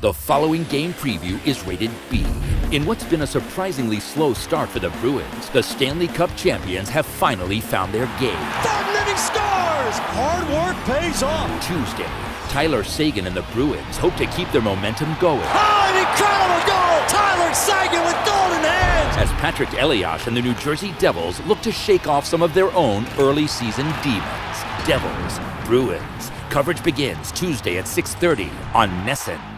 The following game preview is rated B. In what's been a surprisingly slow start for the Bruins, the Stanley Cup champions have finally found their game. Thornton scores! Hard work pays off. Tuesday, Tyler Seguin and the Bruins hope to keep their momentum going. Oh, an incredible goal! Tyler Seguin with golden hands! As Patrick Elias and the New Jersey Devils look to shake off some of their own early season demons. Devils, Bruins. Coverage begins Tuesday at 6:30 on NESN.